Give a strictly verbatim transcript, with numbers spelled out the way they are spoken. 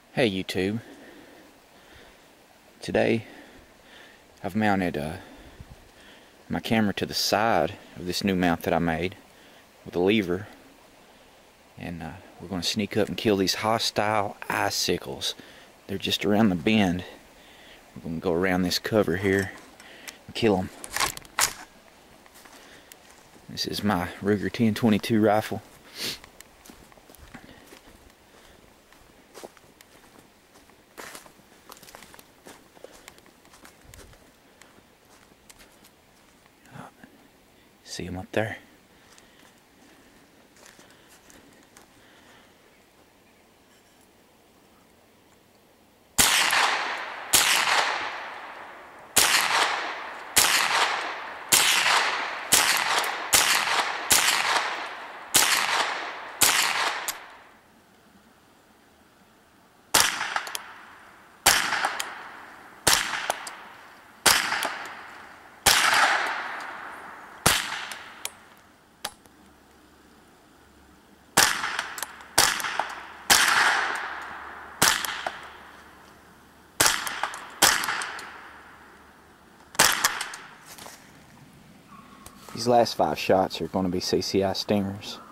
Hey YouTube, today I've mounted uh, my camera to the side of this new mount that I made with a lever, and uh, we're going to sneak up and kill these hostile icicles. They're just around the bend. We're going to go around this cover here and kill them. This is my Ruger ten twenty-two rifle. See them up there? These last five shots are going to be C C I stingers.